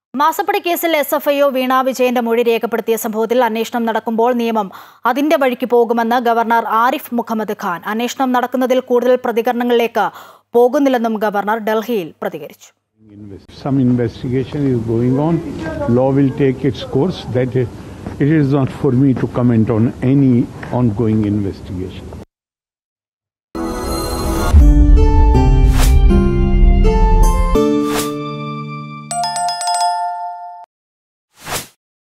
മാസപ്പടി കേസിൽ SFIO വീണ വിജയന്റെ മൊഴി രേഖപ്പെടുത്തിയ സംഭവത്തിൽ അന്വേഷണം നടക്കുമ്പോൾ നിയമം അതിന്റെ വഴിക്ക് പോകുമെന്ന് ഗവർണർ ആരിഫ് മുഹമ്മദ് ഖാൻ അന്വേഷണം നടക്കുന്നതിൽ കൂടുതൽ പ്രതികരണങ്ങളിലേക്ക് പോകുന്നില്ലെന്നും ഗവർണർ ഡൽഹിയിൽ പ്രതികരിച്ചു. Some investigation is going on. Law will take its course. That it is not for me to comment on any ongoing investigation.